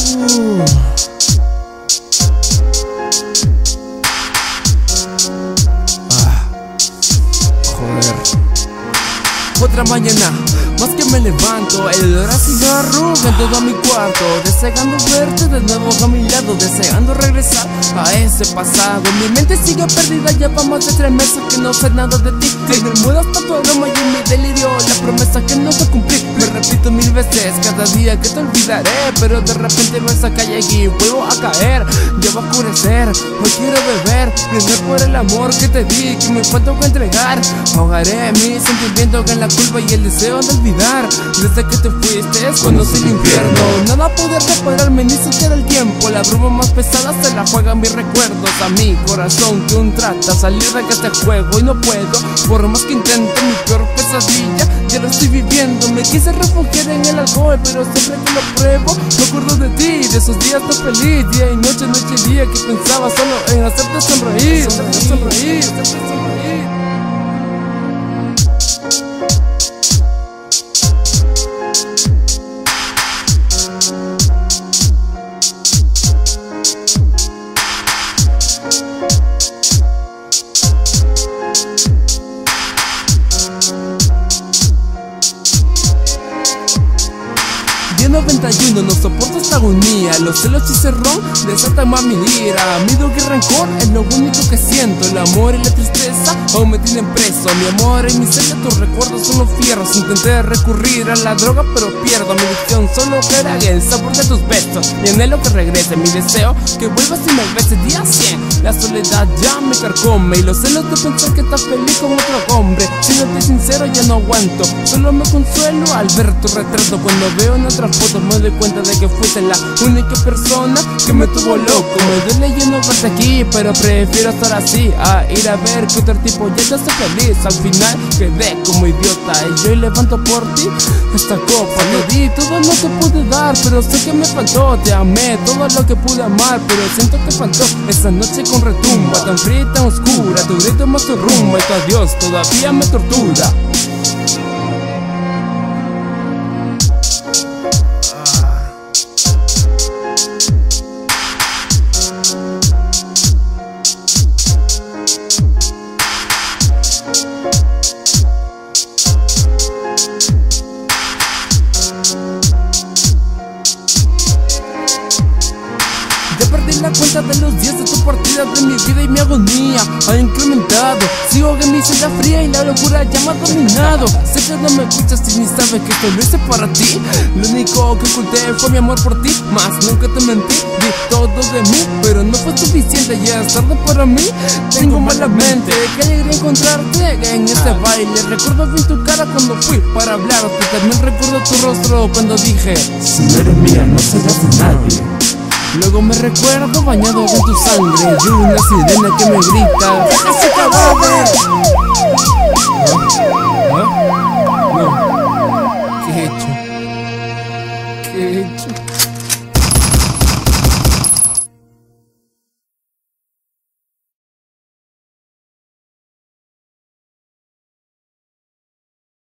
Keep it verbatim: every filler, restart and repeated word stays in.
Uh. Ah. Joder. Otra mañana, más que me levanto, el olor a cigarro en todo mi cuarto, deseando verte de nuevo a mi lado, deseando regresar a ese pasado. Mi mente sigue perdida, ya va más de tres meses que no sé nada de ti. En el mudo hasta tu aroma y en mi delirio la promesa que no te cumplí. Me repito mil veces cada día que te olvidaré, pero de repente me saca y vuelvo a caer. Ya va a oscurecer, hoy quiero beber, brindar por el amor que te di, que me falta que entregar. Ahogaré mi sentimiento en la culpa y el deseo de olvidar. Desde que te fuiste es cuando soy el infierno. Nada poder repararme, ni siquiera el tiempo. La bruma más pesada se la juegan mis recuerdos a mi corazón que aún trata salir de este juego y no puedo. Por más que intento, mi peor pesadilla ya lo estoy viviendo. Me quise refugiar en el alcohol, pero siempre que lo pruebo me acuerdo de ti, de esos días tan feliz, día y noche, noche y día, que pensaba solo en hacerte sonreír, hacerte sonreír, hacerte sonreír. noventa y uno, no soporto esta agonía. Los celos y cerrón desatan más mi ira. Miedo y rencor es lo único que siento. El amor y la tristeza aún me tienen preso. Mi amor y mi celda, tus recuerdos son los fierros. Intenté recurrir a la droga pero pierdo. Mi adicción solo queda el sabor de tus besos. Mi anhelo que regrese, mi deseo que vuelvas y me beses día cien. La soledad ya me carcome y los celos de pensar que estás feliz con otro hombre. Siéndote sincero ya no aguanto, solo me consuelo al ver tu retrato. Cuando veo en otras fotos me doy cuenta de que fuiste la única persona que me tuvo loco. Me duele ya no verte aquí, pero prefiero estar así a ir a ver que otro tipo ya te hace feliz. Al final quedé como idiota y yo levanto por ti esta copa. Te di todo lo que pude dar, pero sé que me faltó. Te amé todo lo que pude amar, pero siento que faltó esa noche con retumba, tan fría y tan oscura. Tu grito más tu rumba y tu adiós todavía me tortura. Ya perdí la cuenta de los días de tu partida, de mi vida y mi agonía ha incrementado. Sigo en mi celda fría y la locura ya me ha dominado. Sé que no me escuchas y ni sabes que esto lo hice para ti. Lo único que oculté fue mi amor por ti, más nunca te mentí. Di todo de mí, pero no fue suficiente. Ya es tarde para mí, tengo mala mente. Qué alegría encontrarte en este baile. Recuerdo bien tu cara cuando fui para hablarte. También recuerdo tu rostro cuando dije: si no eres mía no serás de nadie. Luego me recuerdo bañado en tu sangre y una sirena que me grita: ¡deja ese cadáver!